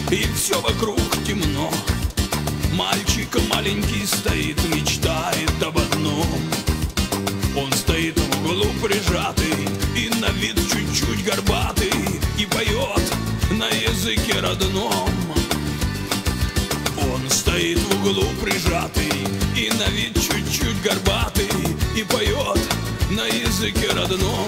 и все вокруг темно. Мальчик маленький стоит, мечтает об одном. Он стоит в углу прижатый и на вид чуть-чуть горбатый, и поет на языке родном. Он стоит в углу прижатый и на вид чуть-чуть горбатый, и поет на языке родном.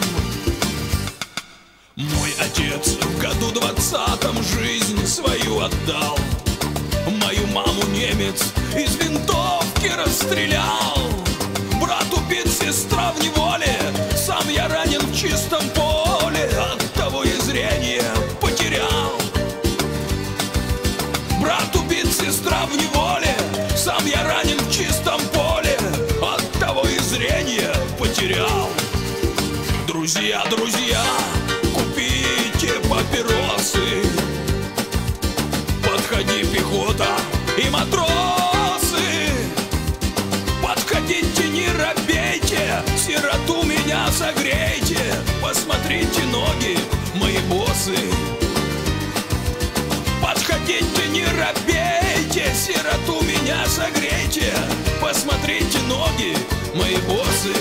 Мой отец в году 20-м жизнь свою отдал. Мою маму немец из винтовки расстрелял. Брат убит, сестра в неволе, сам я ранен в чистом поле, оттого и зрение потерял. Брат убит, сестра в неволе, сам я ранен в чистом поле, оттого и зрение потерял. Друзья, друзья, купите папиросы, подходи, пехота и матросы. Подходите, не робейте, сироту меня согрейте, посмотрите ноги мои боссы. Подходите, не робейте, сироту меня согрейте, посмотрите ноги мои боссы.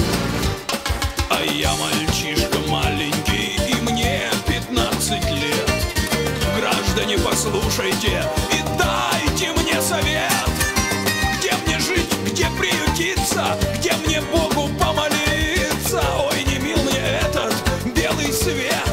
А я мальчишка маленький, и мне 15 лет. Граждане, послушайте и дайте мне совет. Где мне жить, где приютиться, где мне Богу помолиться? Ой, не мил мне этот белый свет.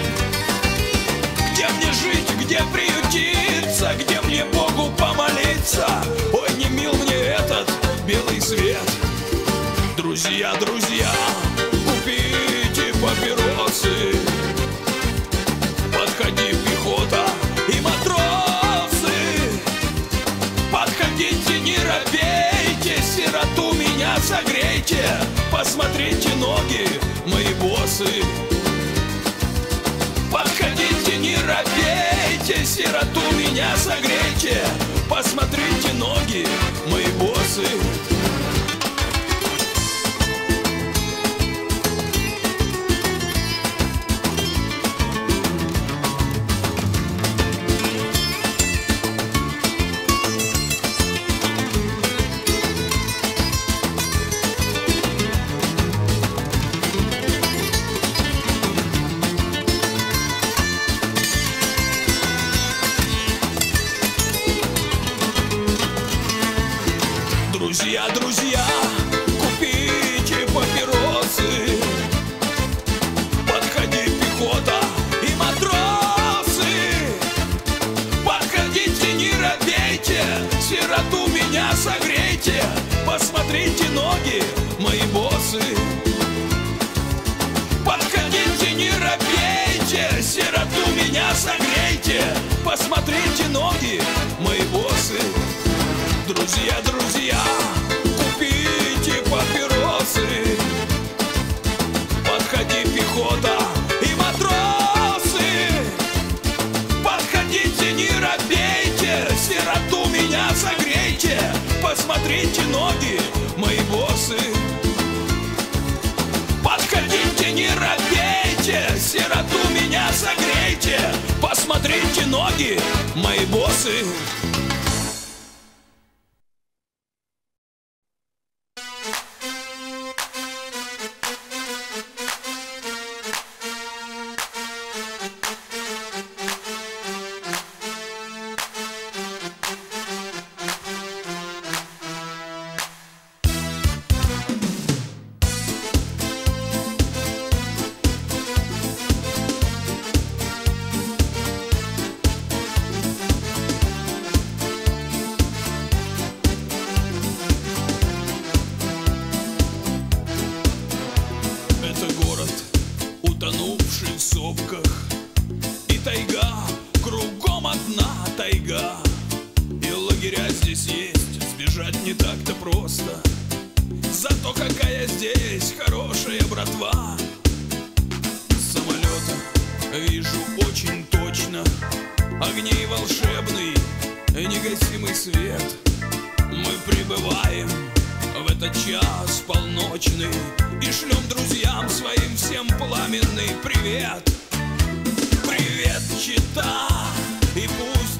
Где мне жить, где приютиться, где мне Богу помолиться? Ой, не мил мне этот белый свет. Друзья, друзья, купите папиросы, подходи, пехота и матросы. Подходите, не робейте, сироту меня согрейте, посмотрите ноги мои боссы. Подходите, не робейте, сироту меня согрейте, посмотрите ноги мои боссы. Друзья, друзья, купите папиросы, подходи, пехота и матросы. Подходите, не робейте, сироту меня согрейте, посмотрите ноги мои боссы. Подходите, не робейте, сироту меня согрейте, посмотрите ноги мои боссы. Друзья, друзья, купите папиросы, подходи, пехота и матросы. Подходите, не робейте, сироту меня согрейте, посмотрите ноги мои боссы. Подходите, не робейте, сироту меня согрейте, посмотрите ноги мои боссы. Утонувший в сопках, и тайга, кругом одна тайга. И лагеря здесь есть, сбежать не так-то просто. Зато какая здесь хорошая братва. С самолета вижу очень точно огней волшебный, негасимый свет. Мы прибываем в этот час полночный и шлем друзьям своим всем пламенный привет. Привет, Чита, и пусть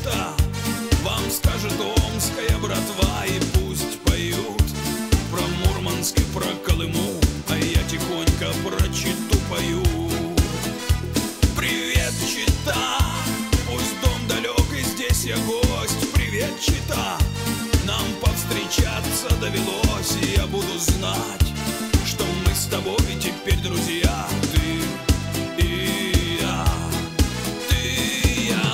привет-чита вам скажет омская братва, и пусть поют про Мурманск и про Колыму, а я тихонько про Читу пою. Привет, Чита, пусть дом далек и здесь я гость. Привет, Чита, нам повстречаться довелось, и я буду знать, что мы с тобой теперь друзья. Ты и я, ты и я.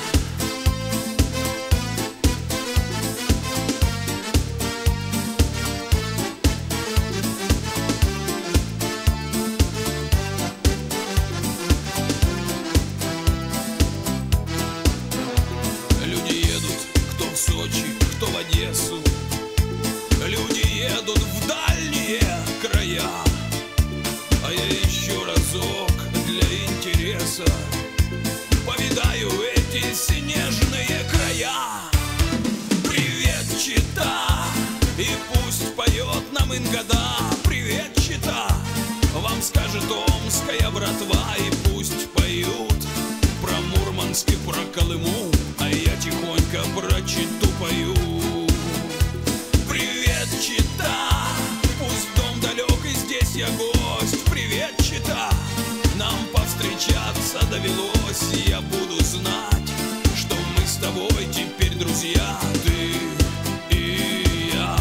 Люди едут, кто в Сочи, кто в Одессу. Люди едут в дальние края, а я еще разок для интереса повидаю эти снежные края. Привет, Чита, и пусть поет нам Ингада. Привет, Чита, вам скажет омская братва, и пусть поют про Мурманск и про Колыму, а я тихонько про Читу пою. Привет, Чита, пусть дом далек и здесь я гость. Привет, Чита, нам повстречаться довелось, и я буду знать, что мы с тобой теперь друзья. Ты и я.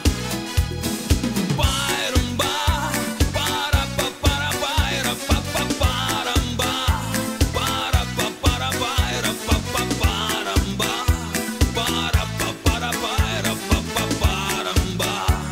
Пайрамба, пара-па-пара, пайра-па-па-парамба, пара-па-пара, пайра-па-па-парамба, пара-па-пара, пайра-па-па-парамба.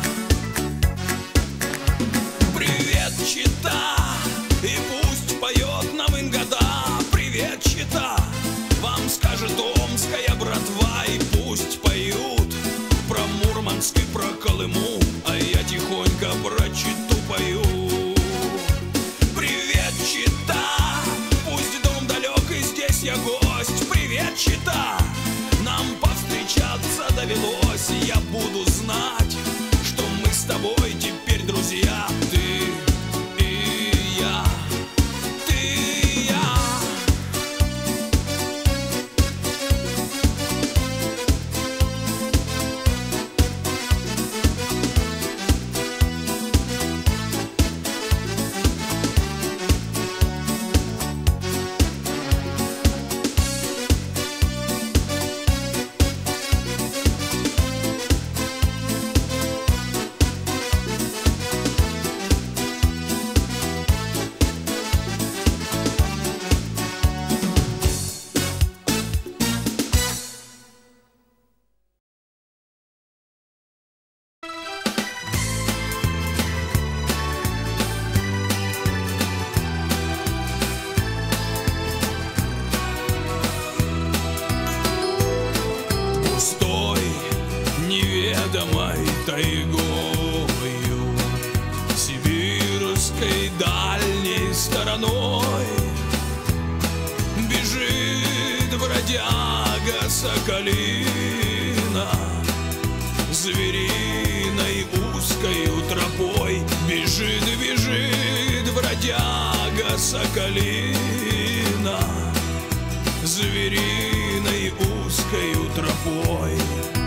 Привет, Чита, и пусть поет нам Ингада. Привет, Чита, вам скажет омская братва, и пусть поют про Мурманск и про Колыму, а я тихонько про Читу пою. Привет, Чита, пусть дом далек и здесь я гость. Привет, Чита, нам повстречаться довелось, и я буду знать, что мы с тобой теперь друзья. Ты и я, ты и я. Пустой, неведомой тайгою, сибирской дальней стороной бежит бродяга Соколина, звериной узкою тропой. Бежит, бежит бродяга Соколина, звериной узкою тропой.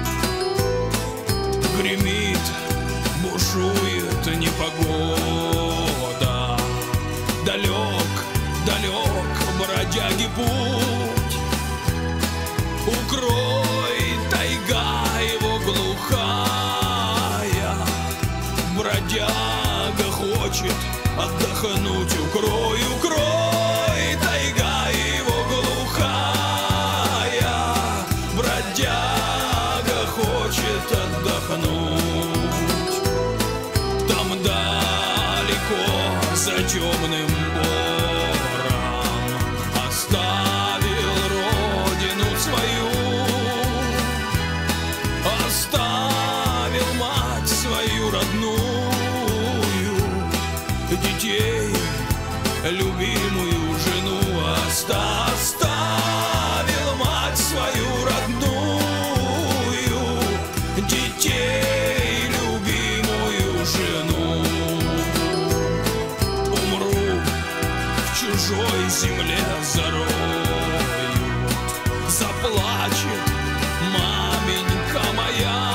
Гремит, бушует непогода, далек, далек бродяги путь. Укрой, тайга его глухая, бродяга хочет отдохнуть. Укрой, укрой, тайга его глухая, бродяга хочет отдохнуть. Там далеко за темным бором оставил родину свою, оставил мать свою родную, детей, любимую жену. Оставил мать свою родную, детей, любимую жену. Умру, в чужой земле зароют заплачет маменька моя.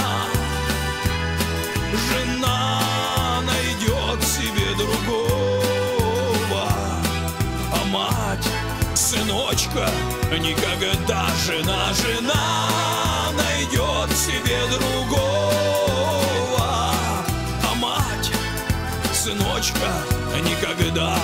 Жена найдет себе другого, а мать сыночка никогда. Жена найдет себе другого, а мать сыночка никогда.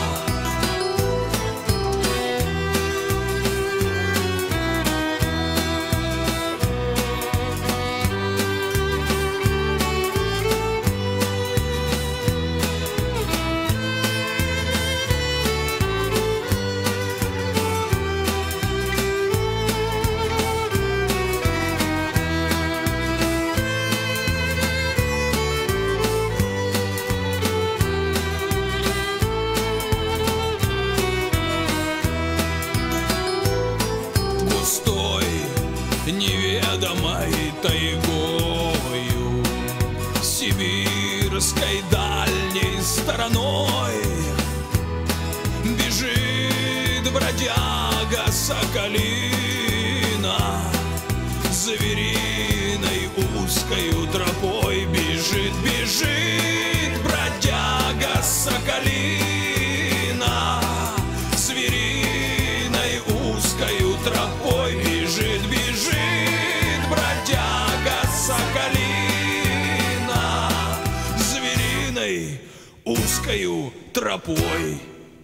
Неведомой тайгою, сибирской дальней стороной бежит бродяга Соколина, звериной узкою тропой бежит, бежит бродяга Соколина, звериной узкою тропой бежит, бежит бродяга Соколина, звериной узкою тропой.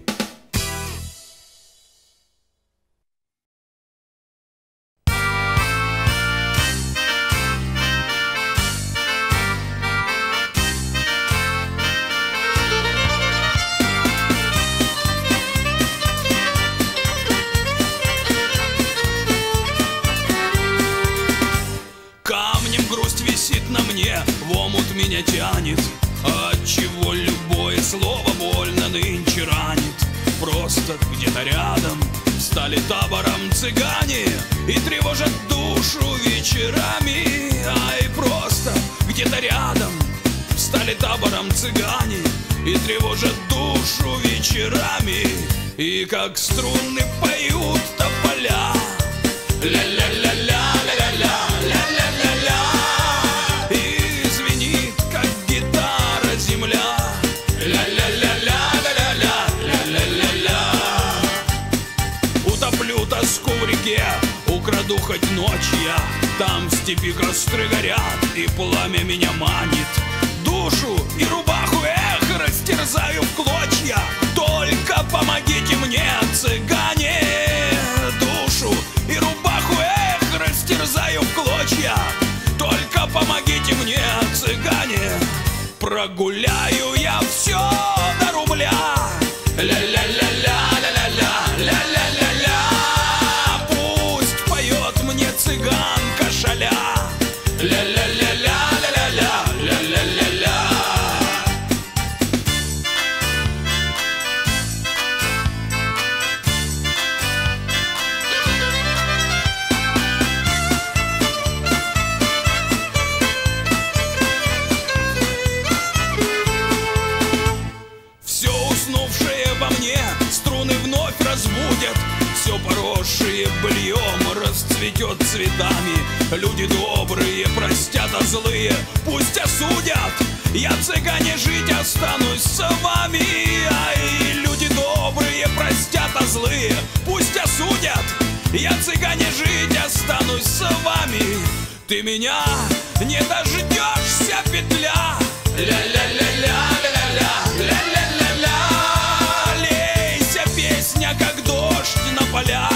Висит на мне, в омут меня тянет, отчего любое слово больно нынче ранит. Просто где-то рядом стали табором цыгане и тревожат душу вечерами. Ай, просто где-то рядом стали табором цыгане и тревожат душу вечерами. И как струны поют тополя, ля-ля-ля-ля. Тоску в реке, украду хоть ночь я, там в степи костры горят, и пламя меня манит. Душу и рубаху, эх, растерзаю в клочья, только помогите мне, цыгане. Душу и рубаху, эх, растерзаю в клочья, только помогите мне, цыгане. Прогуляю я все до рубля, ля-ля-ля-ля. Цыганка шаля, ля-ля-ля-ля-ля-ля-ля-ля-ля-ля. Все уснувшее во мне струны вновь разбудят, все поросшие быльем расцветет цветами. Люди добрые простят, а злые пусть осудят. Я, цыгане, жить останусь с вами. Ай, люди добрые простят, а злые пусть осудят. Я, цыгане, жить останусь с вами. Ты меня не дождешься, петля, ля-ля-ля-ля-ля-ля, ля-ля-ля-ля. Лейся, песня, как дождь на поля,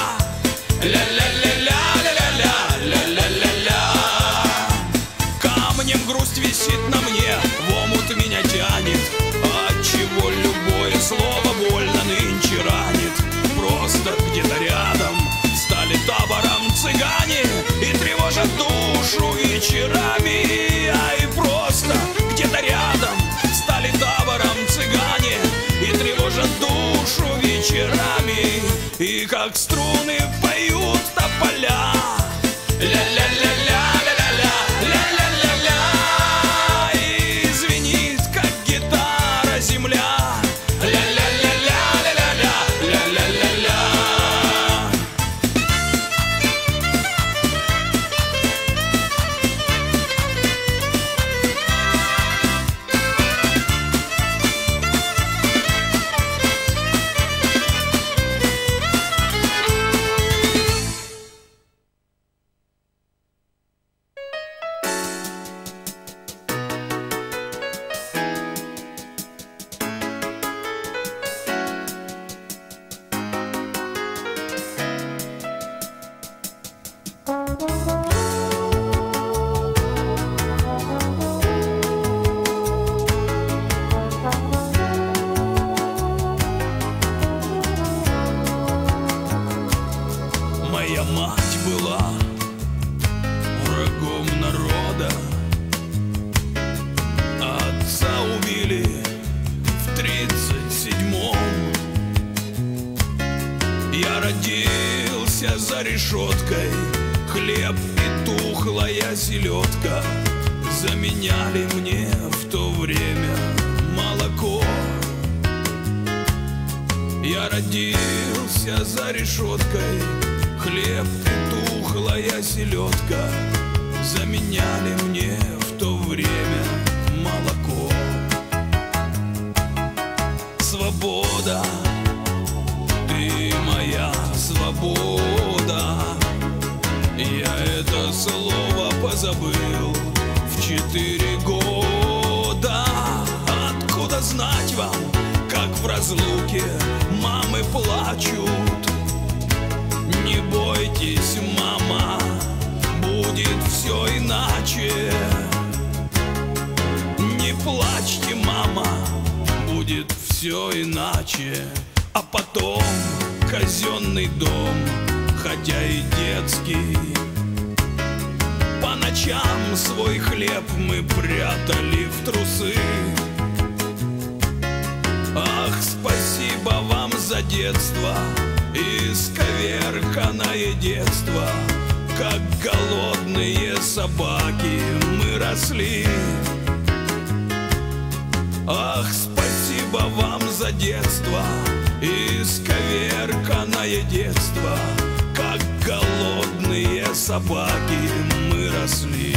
ля-ля-ля-ля-ля-ля-ля-ля-ля. Камнем грусть висит на мне, в омут меня тянет, отчего любое слово больно нынче ранит. Просто где-то рядом стали табором цыгане и тревожат душу вечерами. Ай, просто где-то рядом стали табором цыгане и тревожат душу вечерами. И как струны поют тополя, ля-ля-ля-ля-ля-ля-ля, ля-ля-ля-ля. И звенит, как гитара, земля, ля-ля-ля-ля-ля-ля-ля-ля-ля-ля. Я родился за решеткой, хлеб и тухлая селедка заменяли мне в то время молоко. Я родился за решеткой, хлеб и тухлая селедка заменяли мне в то время молоко. Свобода, ты моя свобода. Я это слово позабыл в 4 года. Откуда знать вам, как в разлуке мамы плачут? Не бойтесь, мама, будет все иначе. Не плачьте, мама, будет все иначе. А потом казенный дом, хотя и детский. По ночам свой хлеб мы прятали в трусы. Ах, спасибо вам за детство, исковерканное детство. Как голодные собаки мы росли. Ах, спасибо вам за детство, исковерканное детство. Как голодные собаки мы росли.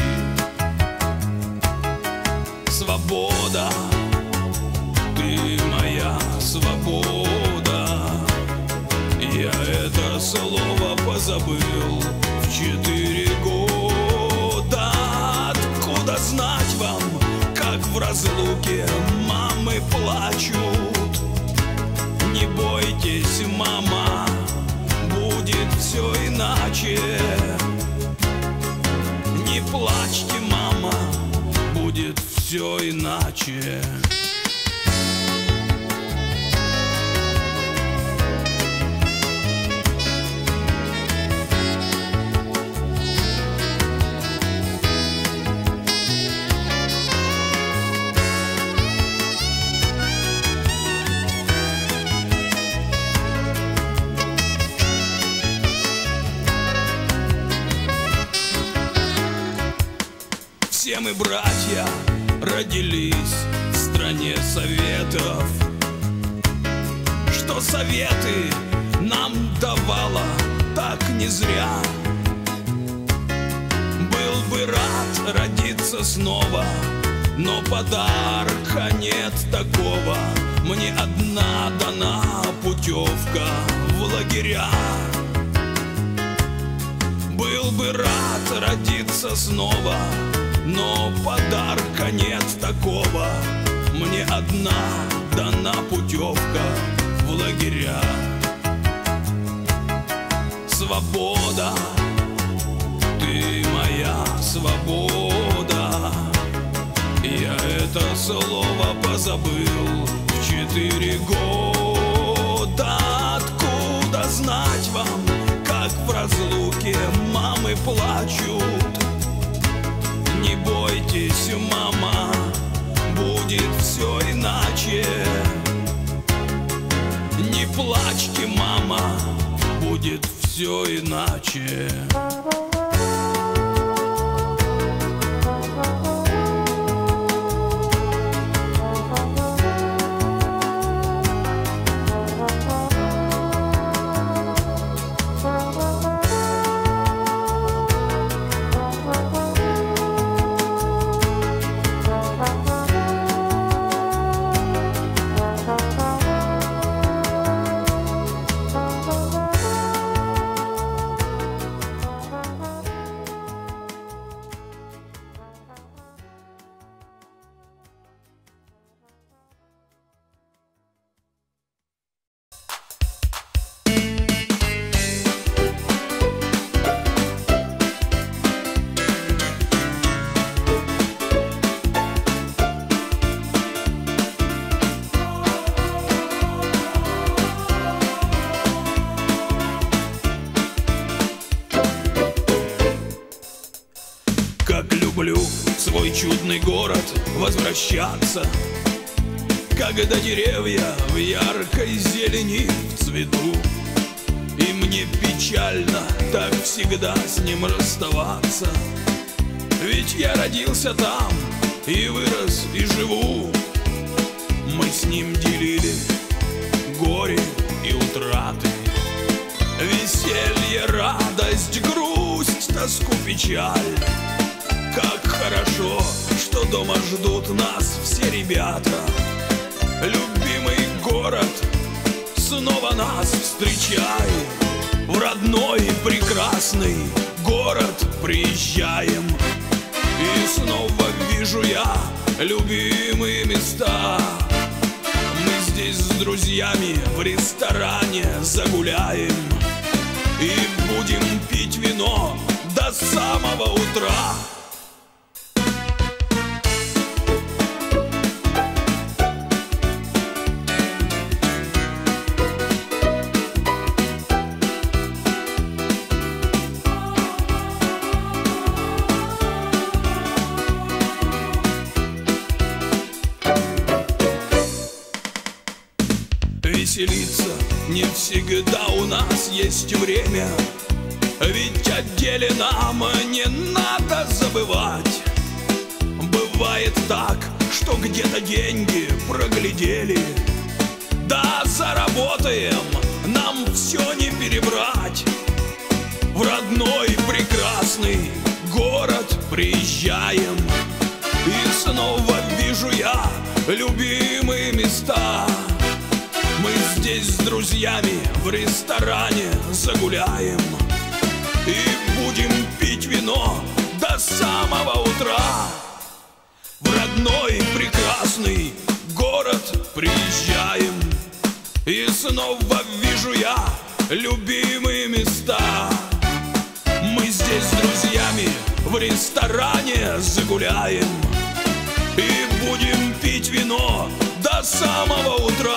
Свобода, ты моя свобода. Я это слово позабыл в 4 года. Откуда знать вам, как в разлуке мамы плачут? Не бойтесь, мама, будет все иначе. Не плачьте, мама, будет все иначе. Все мы, братья, родились в стране советов. Что советы нам давала так не зря. Был бы рад родиться снова, но подарка нет такого. Мне одна дана путевка в лагеря. Был бы рад родиться снова, но подарка нет такого. Мне одна дана путевка в лагеря. Свобода, ты моя свобода. Я это слово позабыл в 4 года. Откуда знать вам, как в разлуке мамы плачут? Не бойтесь, мама, будет все иначе. Не плачьте, мама, будет все иначе. Люблю в свой чудный город возвращаться, когда деревья в яркой зелени в цвету. как всегда с ним расставаться. Ведь я родился там и вырос, и живу. Мы с ним делили горе и утраты, веселье, радость, грусть, тоску, печаль. Как хорошо, что дома ждут нас все ребята. Любимый город, снова нас встречай. В родной прекрасный город приезжаем. И снова вижу я любимые места. Мы здесь с друзьями в ресторане загуляем и будем пить вино до самого утра. Веселиться не всегда у нас есть время, ведь о деле нам не надо забывать. Бывает так, что где-то деньги проглядели, да заработаем, нам все не перебрать. В родной прекрасный город приезжаем, и снова вижу я любимые места. Мы здесь с друзьями в ресторане загуляем и будем пить вино до самого утра. В родной прекрасный город приезжаем, и снова вижу я любимые места. Мы здесь с друзьями в ресторане загуляем и будем пить вино до самого утра.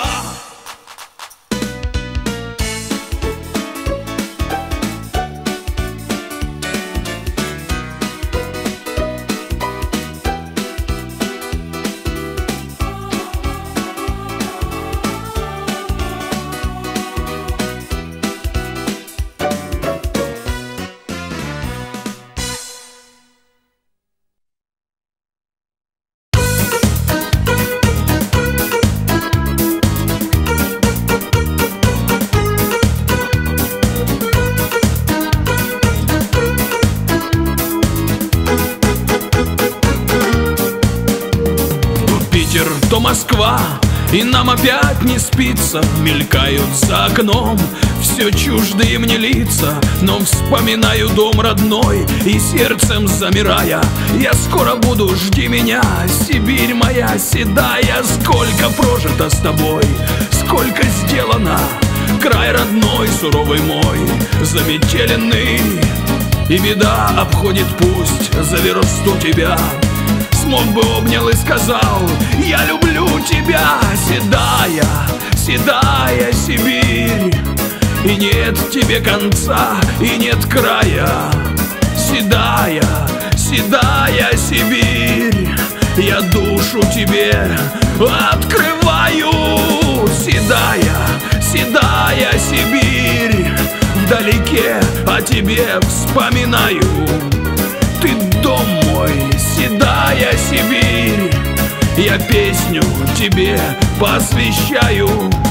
То Москва, и нам опять не спится. Мелькают за окном все чуждые мне лица, но вспоминаю дом родной, и сердцем замирая, я скоро буду, жди меня, Сибирь моя седая. Сколько прожито с тобой, сколько сделано, край родной, суровый мой, заметеленный. И беда обходит, пусть за версту тебя. Смог бы, обнял и сказал: я люблю тебя, седая, седая Сибирь. И нет тебе конца, и нет края, седая, седая Сибирь. Я душу тебе открываю, седая, седая Сибирь. Вдалеке о тебе вспоминаю. Ты дом мой, седая Сибирь. Я песню тебе посвящаю.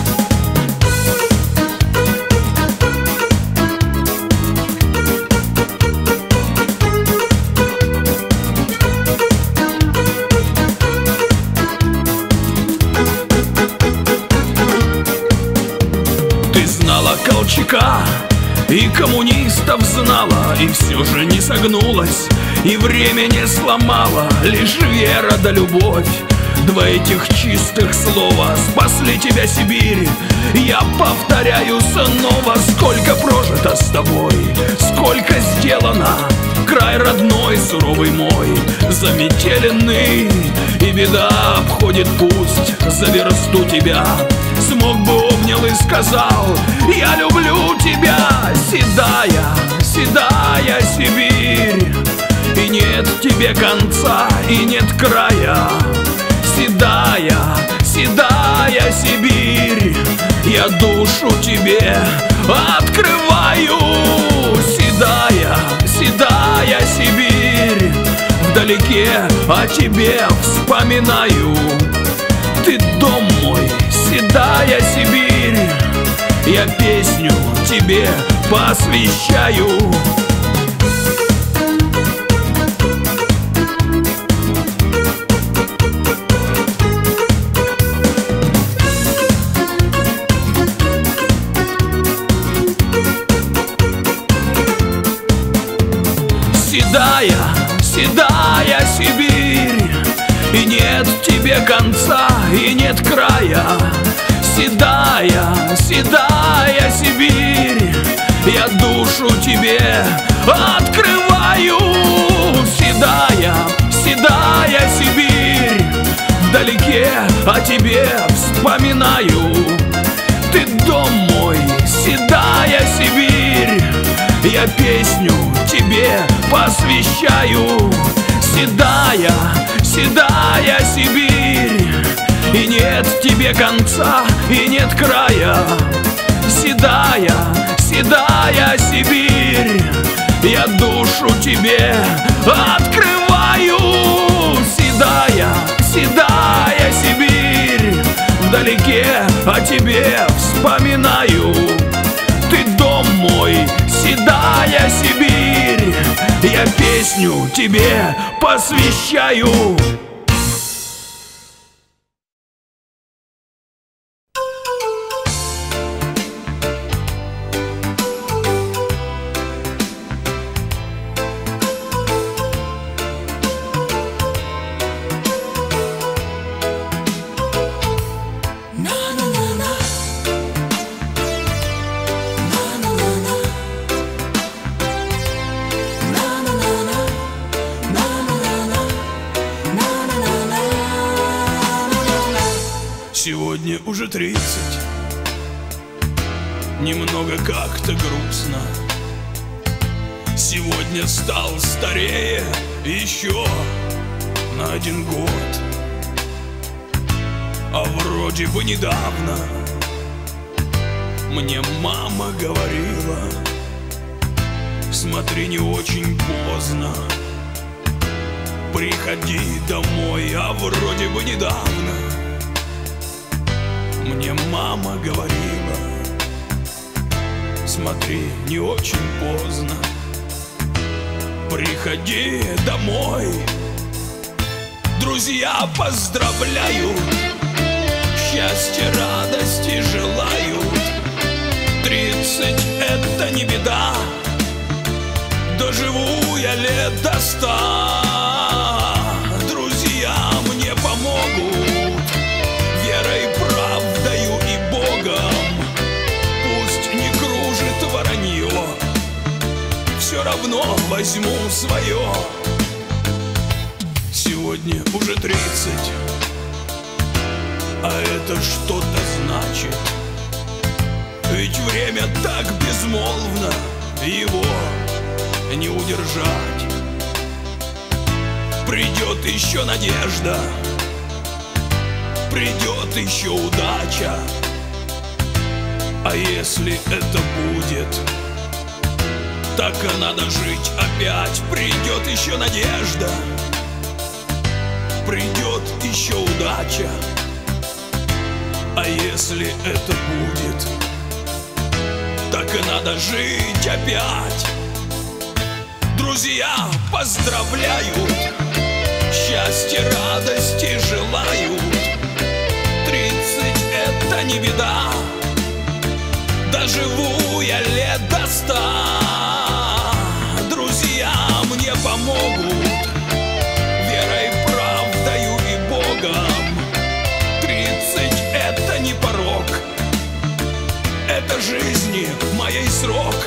Ты знала Колчака и коммунистов знала, и все же не согнулась, и время не сломало. Лишь вера да любовь, два этих чистых слова спасли тебя, Сибирь. Я повторяю снова, сколько прожито с тобой, сколько сделано, край родной, суровый мой, заметеленный. И беда обходит, пусть за версту тебя. Смог бы, обнял и сказал: я люблю тебя, седая, седая Сибирь. И нет тебе конца, и нет края, седая, седая Сибирь. Я душу тебе открываю, седая. вдалеке о тебе вспоминаю. Ты дом мой, седая Сибирь, я песню тебе посвящаю. Седая, седая Сибирь, и нет тебе конца, и нет края. Седая, седая Сибирь, я душу тебе открываю. Седая, седая Сибирь, вдалеке о тебе вспоминаю. Ты дом мой, седая Сибирь, я песню тебе посвящаю. Седая, седая Сибирь, и нет тебе конца, и нет края. Седая, седая Сибирь, я душу тебе открываю. Седая, седая Сибирь, вдалеке о тебе вспоминаю. Ты дом мой, седая Сибирь, я песню тебе посвящаю. Сегодня уже 30, немного как-то грустно. Сегодня стал старее еще на 1 год. А вроде бы недавно мне мама говорила: смотри, не очень поздно, приходи домой. А вроде бы недавно мне мама говорила: смотри, не очень поздно, приходи домой. Друзья поздравляют, счастья, радости желают. 30 — это не беда, доживу я лет до 100. Друзья мне помогут верой, правдою и Богом. Пусть не кружит воронье, все равно возьму свое. Сегодня уже 30, а это что-то значит. Ведь время так безмолвно, его не удержать. Придет еще надежда, придет еще удача. А если это будет, так и надо жить опять. Придет еще надежда, придет еще удача. А если это будет, так и надо жить опять. Друзья поздравляют, счастья, радости желают. 30 — это не беда, доживу я лет до 100. Друзья мне помогут верой, правдою и Богом. 30 — это не порог, это жизни моей срок.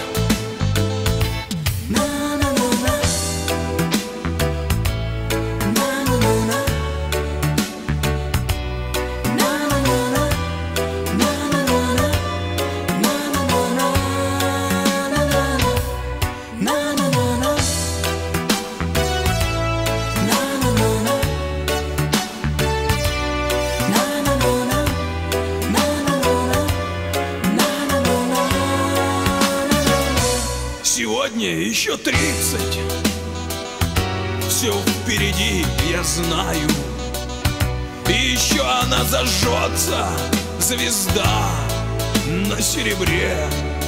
Сегодня еще 30, все впереди, я знаю. И еще она зажжется, звезда на серебре.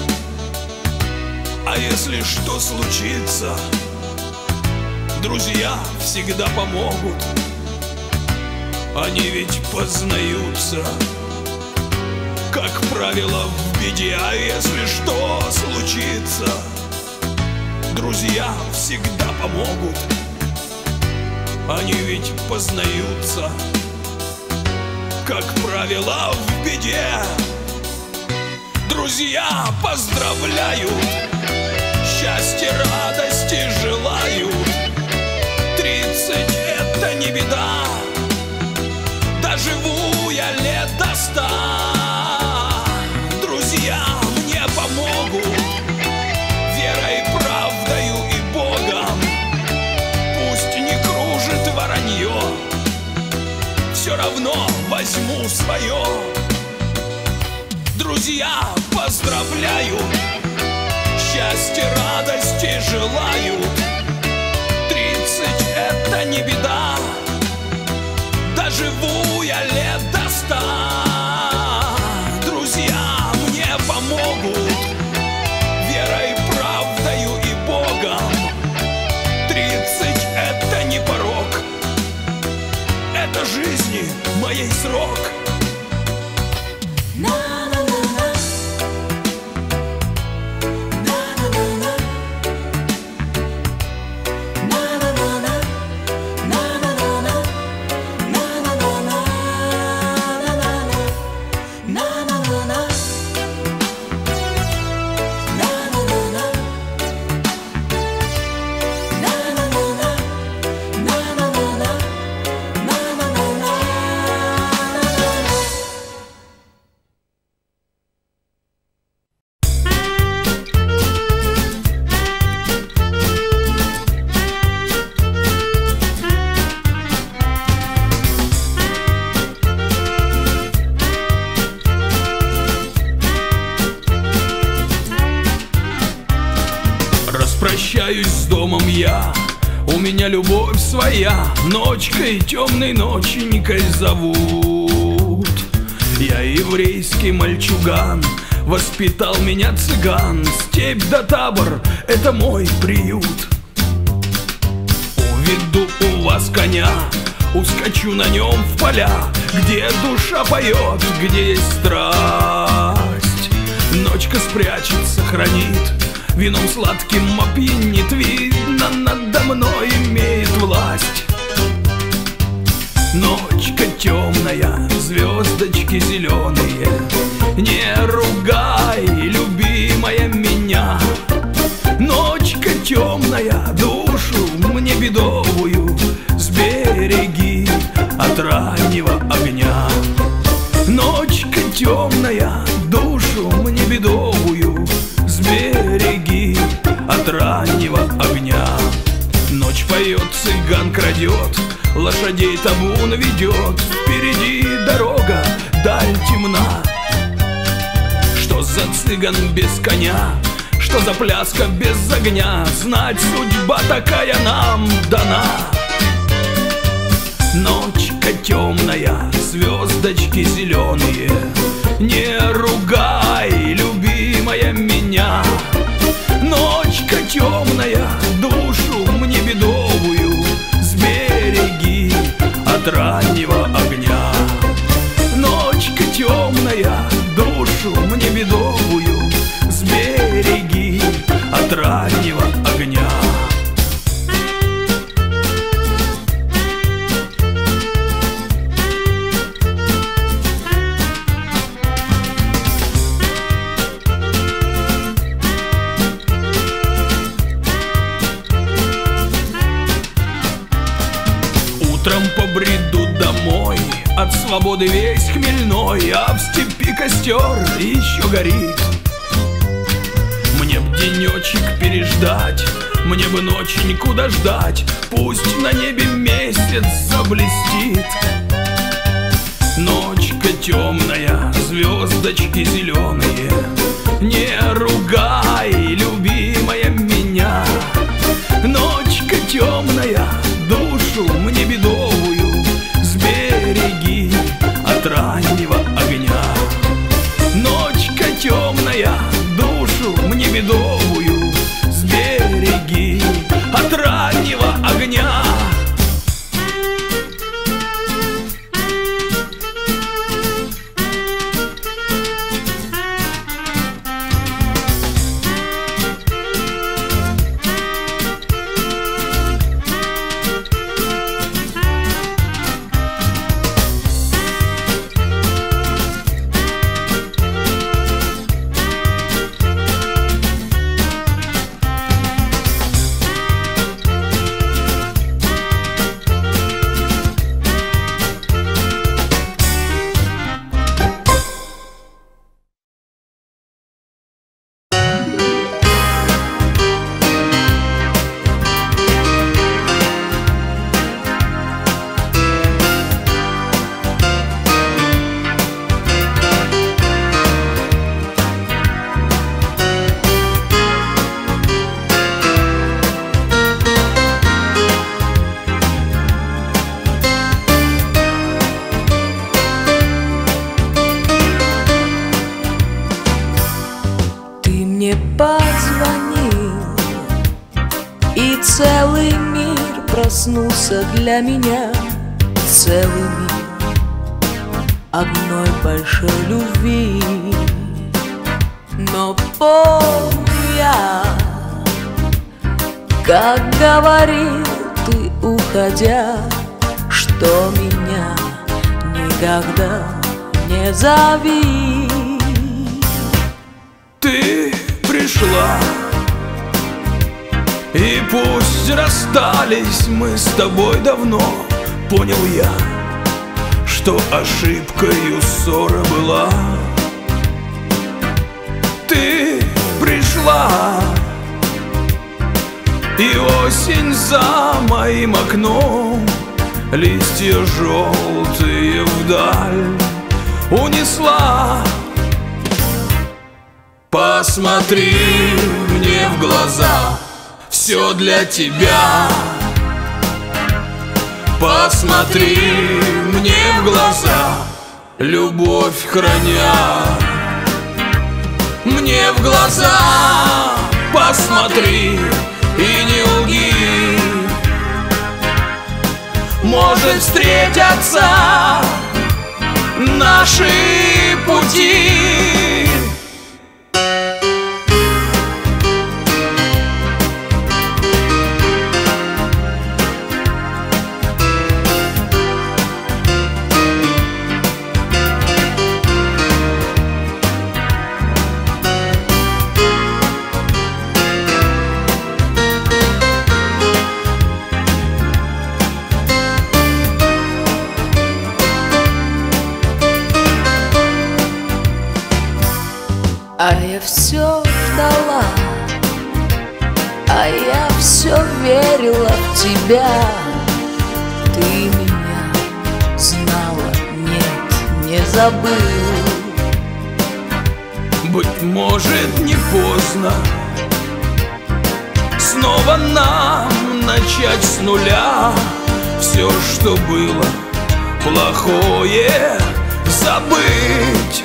А если что случится, друзья всегда помогут. Они ведь познаются, как правило, в беде. А если что случится, друзья всегда помогут. Они ведь познаются, как правило, в беде. Друзья поздравляют, счастья, радости желают. 30 — это не беда, доживу я лет до 100. Друзья мне помогут верой, правдою и Богом. Пусть не кружит воронье, все равно возьму свое. Друзья поздравляют, счастья, радости желают. 30 — это не беда, доживу я лет до 100. Друзья мне помогут верой, правдою и Богом. 30 — это не порок, это жизни моей срок. Прощаюсь с домом я, у меня любовь своя. Ночкой, темной ноченькой зовут. Я еврейский мальчуган, воспитал меня цыган. Степь да табор — это мой приют. Уведу у вас коня, ускочу на нем в поля, где душа поет, где есть страсть. Ночка спрячется, хранит, вином сладким опьянит. Видно, надо мной имеет власть. Ночка темная, звездочки зеленые, не ругай, любимая, меня. Ночка темная, душу мне бедовую сбереги от раннего огня. Ночка темная, душу мне бедовую сбереги от раннего огня. Ночь поет, цыган крадет, лошадей табун ведет. Впереди дорога, даль темна. Что за цыган без коня, что за пляска без огня? Знать, судьба такая нам дана. Ночка темная, звездочки зеленые, не ругай, любимая, меня. Ночка темная, душу мне бедовую сбереги от раннего огня. Ночка темная, душу мне бедовую сбереги от раннего огня. Утром побреду домой, от свободы весь хмельной, а в степи костер еще горит. Мне б денечек переждать, мне бы ноченьку дождать, пусть на небе месяц заблестит. Ночка темная, звездочки зеленые, не ругай, любимая, меня. Ночка темная, проснулся для меня целый мир одной большой любви. Но помню я, как говорил ты, уходя, что меня никогда не зови. Ты пришла, и пусть расстались мы с тобой давно, понял я, что ошибкою ссора была. Ты пришла, и осень за моим окном листья желтые вдаль унесла. Посмотри мне в глаза, все для тебя. Посмотри мне в глаза, любовь храня. Мне в глаза посмотри и не лги. Может встретятся наши пути. А я все ждала, а я все верила в тебя. Ты меня знала, нет, не забыл. Быть может, не поздно снова нам начать с нуля. Все, что было плохое, забыть.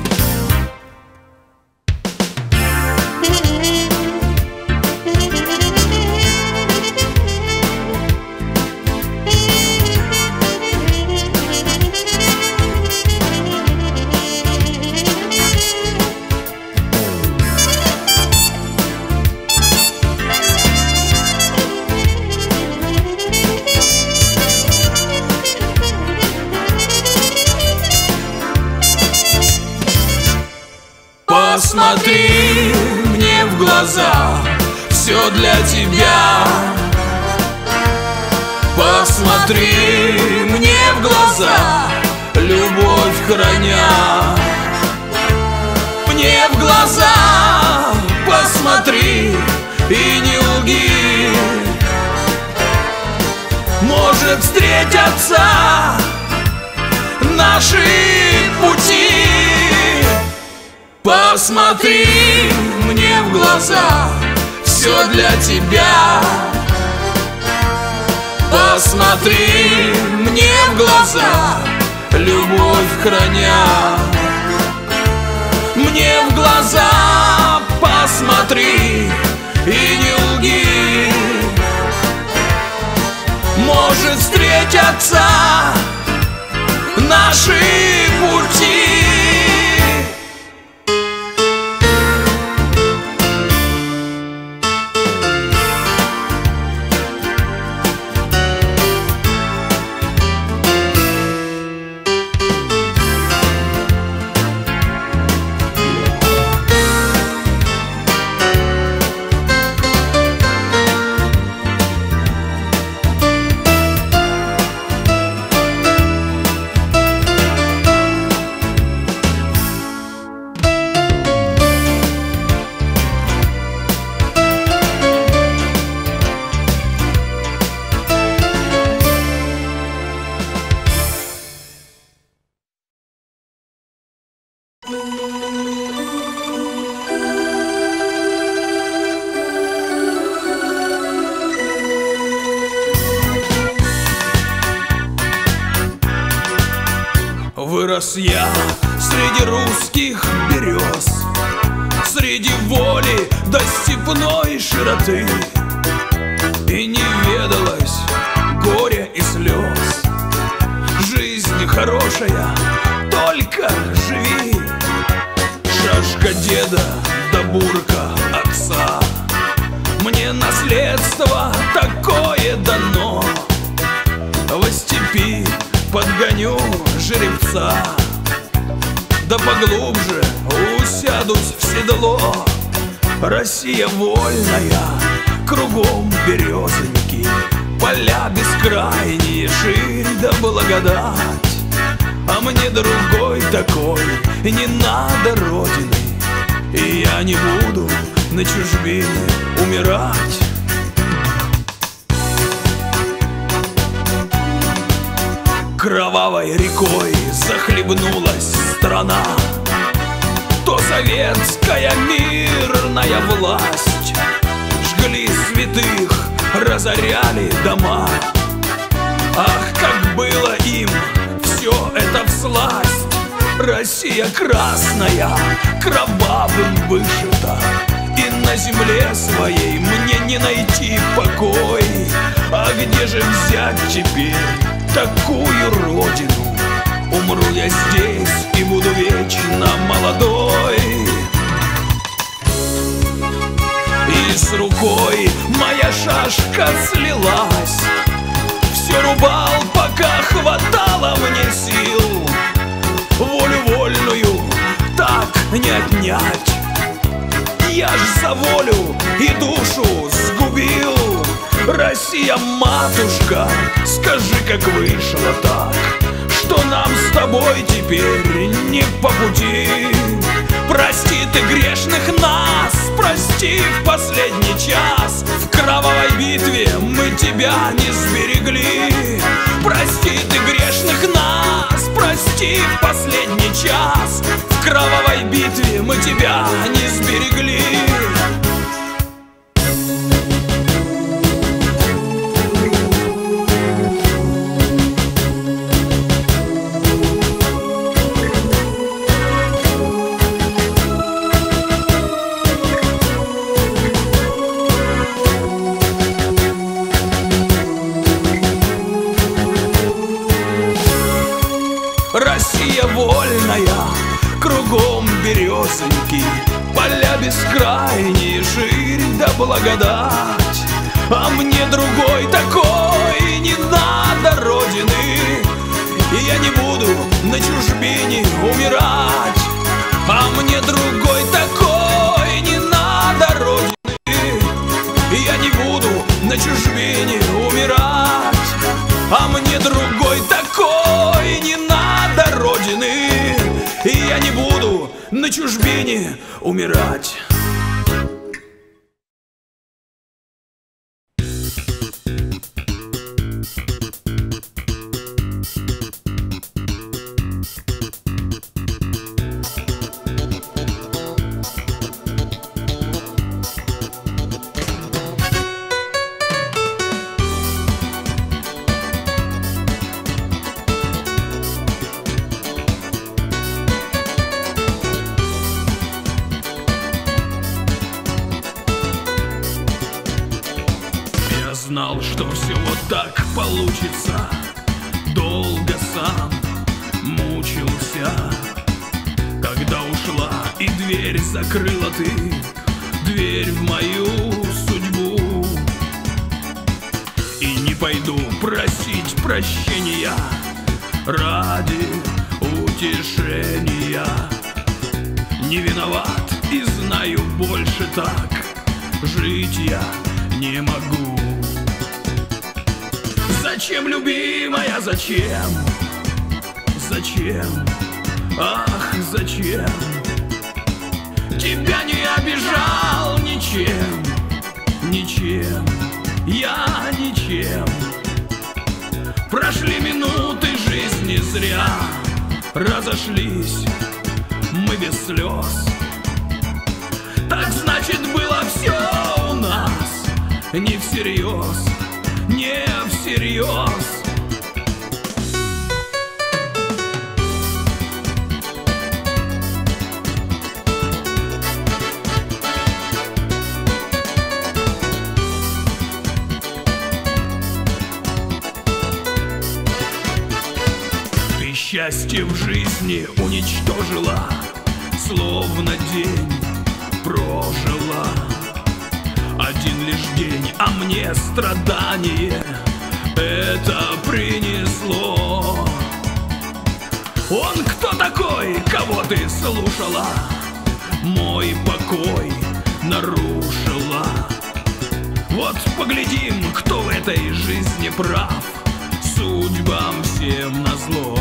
Посмотри мне в глаза, все для тебя. Посмотри мне в глаза, любовь храня. Мне в глаза посмотри и не лги. Может встретятся наши пути. Посмотри мне в глаза, все для тебя. Посмотри мне в глаза, любовь храня. Мне в глаза посмотри и не лги. Может встретятся наши пути. Вырос я среди русских берез, среди воли до степной широты, и не ведалось хорошая, только живи. Шашка деда да бурка отца, мне наследство такое дано. В степи подгоню жеребца, да поглубже усядусь в седло. Россия вольная, кругом березоньки, поля бескрайние, ширь да благодать. А мне другой такой не надо родины, и я не буду на чужбине умирать. Кровавой рекой захлебнулась страна, то советская мирная власть. Жгли святых, разоряли дома. Ах, как было им все это всласть. Россия красная кровавым вышита, и на земле своей мне не найти покой. А где же взять теперь такую родину? Умру я здесь и буду вечно молодой. И с рукой моя шашка слилась, все рубал, пока хватало мне сил. Волю вольную так не отнять, я ж за волю и душу сгубил. Россия, матушка, скажи, как вышло так, что нам с тобой теперь не по пути. Прости ты грешных нас, прости в последний час. В кровавой битве мы тебя не сберегли. Прости ты грешных нас, прости в последний час. В кровавой битве мы тебя не сберегли. Россия вольная, кругом березоньки, поля бескрайние, ширь да благодать. А мне другой такой не надо родины, и я не буду на чужбине умирать. А мне другой такой не надо родины, и я не буду на чужбине умирать. А мне другой такой не надо родины, и я не буду на чужбине умирать. Знал, что все вот так получится. Долго сам мучился, когда ушла и дверь закрыла ты, дверь в мою судьбу. И не пойду просить прощения ради утешения. Не виноват и знаю, больше так жить я не могу. Зачем, любимая, зачем? Зачем? Ах, зачем? Тебя не обижал ничем, ничем, я ничем. Прошли минуты жизни зря, разошлись мы без слез. Так значит, было все у нас не всерьез, не всерьез. Ты Счастье в жизни уничтожила, словно день прожила. Один лишь день, а мне страдание это принесло. Он кто такой, кого ты слушала? Мой покой нарушила. Вот поглядим, кто в этой жизни прав, судьбам всем назло.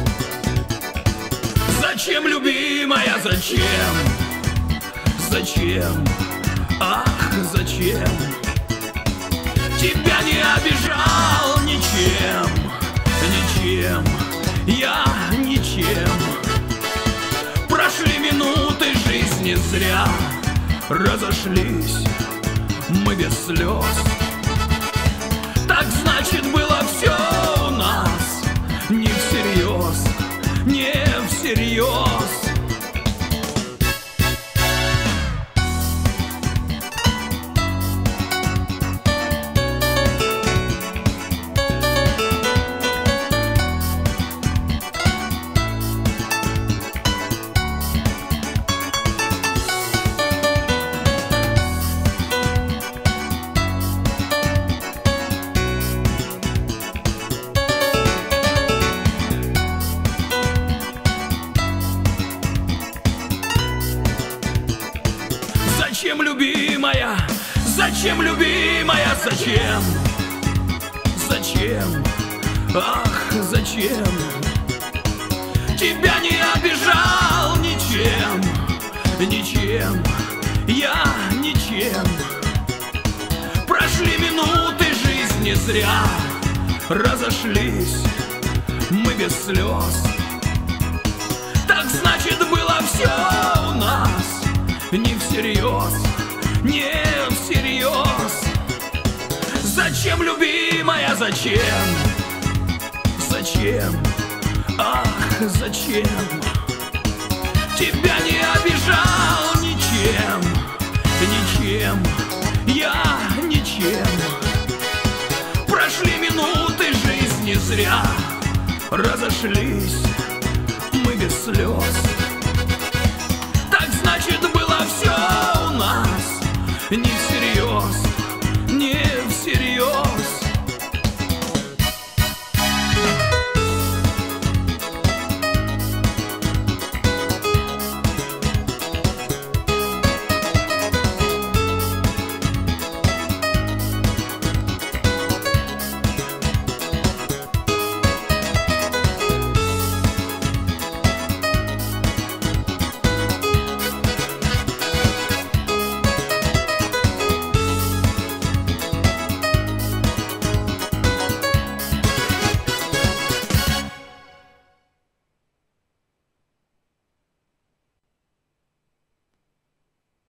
Зачем, любимая, зачем? Зачем? Ах, зачем? Тебя не обижал ничем, ничем, я ничем. Прошли минуты жизни зря, разошлись мы без слез. Так значит было все у нас не всерьез, не всерьез. Зачем, любимая, зачем, любимая, зачем? Зачем? Ах, зачем? Тебя не обижал ничем, ничем, я ничем. Прошли минуты жизни зря, разошлись мы без слез. Так значит было все у нас не всерьез, не всерьез. Зачем, любимая, зачем? Зачем? Ах, зачем? Тебя не обижал ничем, ничем, я ничем. Прошли минуты жизни зря, разошлись мы без слез. Так значит было все у нас не всерьез, не всерьез.